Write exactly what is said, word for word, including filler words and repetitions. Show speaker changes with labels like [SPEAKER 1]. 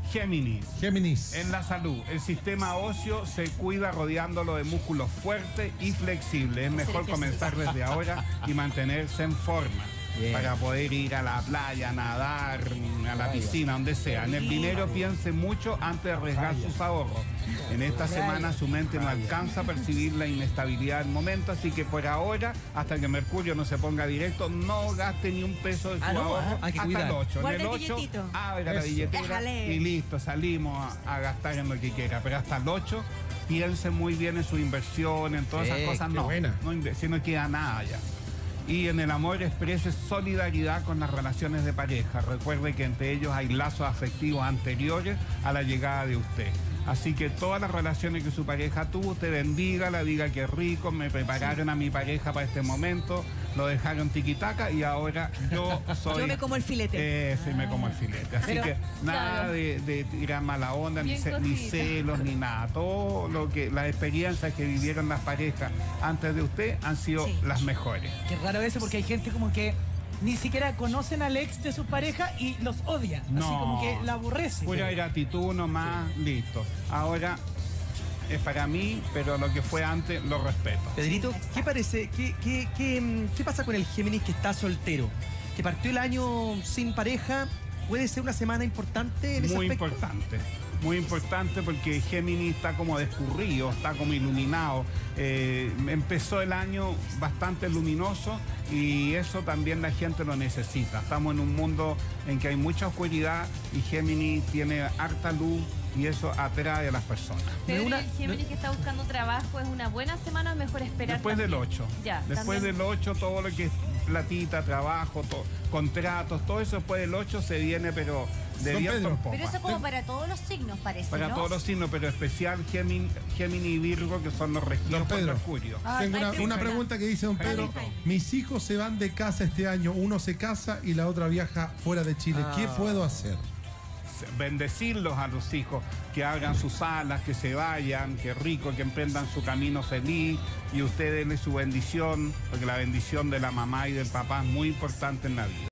[SPEAKER 1] Géminis.
[SPEAKER 2] Géminis.
[SPEAKER 1] En la salud, el sistema óseo se cuida rodeándolo de músculos fuertes y flexibles. Es mejor comenzar desde ahora y mantenerse en forma. Bien. Para poder ir a la playa, nadar, a la piscina, donde sea. En el dinero piense mucho antes de arriesgar sus ahorros. En esta semana su mente no alcanza a percibir la inestabilidad del momento, así que por ahora, hasta que Mercurio no se ponga directo, no gaste ni un peso de su ah, no, ahorro ah, hasta el ocho. En el ocho, abra la billetera Déjale. y listo, salimos a, a gastar en lo que quiera. Pero hasta el ocho, piense muy bien en su inversión, en todas sí, esas cosas. No, no, si no queda nada ya. Y en el amor exprese solidaridad con las relaciones de pareja. Recuerde que entre ellos hay lazos afectivos anteriores a la llegada de usted. Así que todas las relaciones que su pareja tuvo, usted bendígala, diga que rico, me prepararon sí. a mi pareja para este momento, lo dejaron tiquitaca y ahora yo soy...
[SPEAKER 3] Yo me como el filete.
[SPEAKER 1] Eh, sí, ah. me como el filete. Así Pero, que nada claro. de, de tirar mala onda, ni, ce, ni celos, ni nada. Todo lo que, las experiencias que vivieron las parejas antes de usted han sido sí. las mejores.
[SPEAKER 4] Qué raro eso, porque hay gente como que ni siquiera conocen al ex de sus parejas y los odia. No, así como que la aborrece.
[SPEAKER 1] Pura gratitud nomás, sí. listo. Ahora es para mí, pero lo que fue antes lo respeto.
[SPEAKER 5] Pedrito, ¿qué parece? ¿Qué, qué, qué, qué pasa con el Géminis que está soltero? Que partió el año sin pareja. ¿Puede ser una semana importante en ese
[SPEAKER 1] Muy
[SPEAKER 5] aspecto?
[SPEAKER 1] importante. Muy importante porque Géminis está como descurrido, está como iluminado. Eh, empezó el año bastante luminoso y eso también la gente lo necesita. Estamos en un mundo en que hay mucha oscuridad y Géminis tiene harta luz y eso atrae a las personas.
[SPEAKER 6] Pero una, el Géminis que está buscando trabajo, ¿es una buena semana o mejor esperar?
[SPEAKER 1] Después también? del ocho.
[SPEAKER 6] Ya,
[SPEAKER 1] después también. del ocho, todo lo que es platita, trabajo, to, contratos, todo eso después del ocho se viene, pero de viento en popa.
[SPEAKER 3] Pero eso como para todos los signos, parece,
[SPEAKER 1] Para
[SPEAKER 3] ¿no?
[SPEAKER 1] todos los signos, pero especial Géminis, Géminis y Virgo, que son los regidos por Mercurio.
[SPEAKER 2] Ah, Tengo una, una pregunta que dice don Pedro. Mis hijos se van de casa este año, uno se casa y la otra viaja fuera de Chile. Ah. ¿Qué puedo hacer?
[SPEAKER 1] Bendecirlos a los hijos, que hagan sus alas, que se vayan, que rico, que emprendan su camino feliz y usted denle su bendición, porque la bendición de la mamá y del papá es muy importante en la vida.